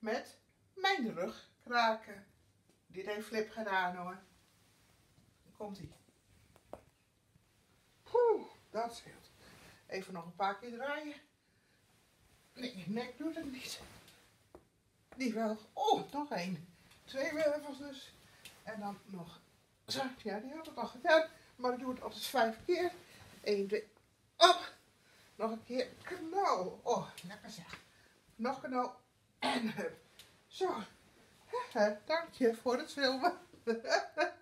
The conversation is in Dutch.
met mijn rug kraken. Dit heeft Flip gedaan hoor. Komt-ie. Dat scheelt. Even nog een paar keer draaien. Nee, je nek doet het niet. Die wel. Oh, nog één. 2 wervels dus. En dan nog. Zo, ja, die had ik al gedaan. Maar ik doe het altijd 5 keer. 1, 2, op. Nog een keer knal. Oh, lekker zeg. Nog knal. En hup. Zo. Dank je voor het filmen.